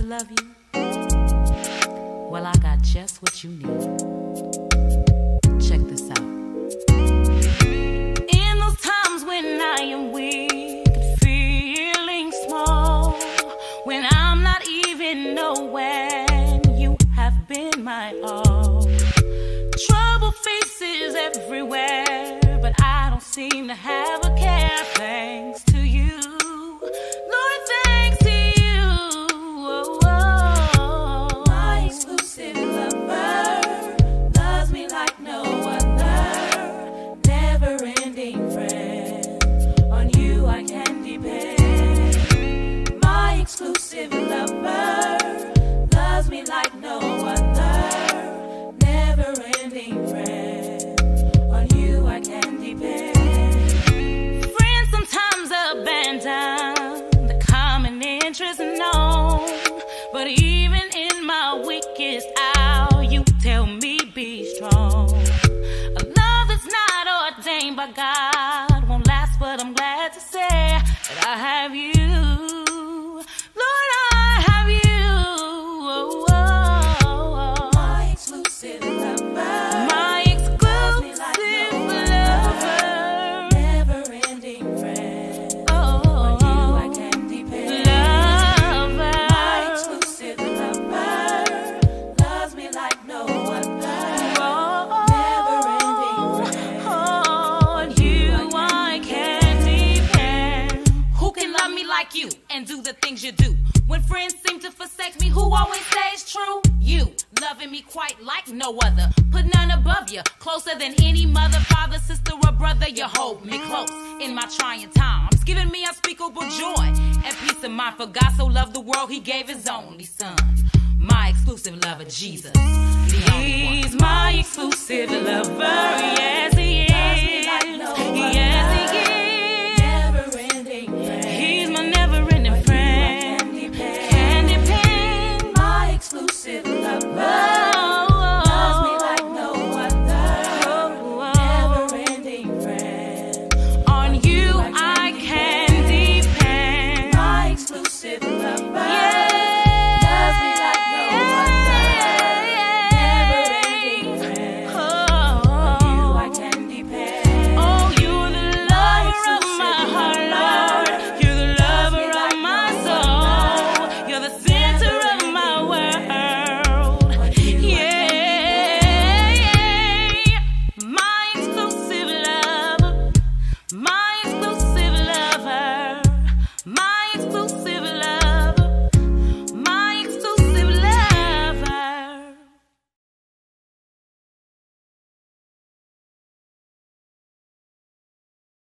to love you? Well, I got just what you need. Check this out. In those times when I am weak, feeling small, when I'm not even nowhere, you have been my all. Trouble faces everywhere, but I don't seem to have a care. Thanks to you, Lord, thanks to you. My exclusive lover loves me like no other. Never-ending friend, on you I can depend. My exclusive lover loves me like no other. Never-ending friend, on you I can depend. Friends sometimes abandon the common interest known, but even in my weakest hour, you tell me be strong. A love that's not ordained by God won't last, but I'm glad to say that I have you. Lord, I have you. My exclusive lover. My exclusive lover. Never-ending friend. On you I can depend. Lover. My exclusive lover loves me like no other. Never-ending friend. On you I can depend. Who can love me like you and do the things you do? When friends seem to forsake me, who always stays true? You, loving me quite like no other. Put none above you, closer than any mother, father, sister, or brother. You hold me close in my trying times, giving me unspeakable joy and peace of mind. For God so loved the world, he gave his only son. My exclusive lover, Jesus. He's my exclusive lover, yes.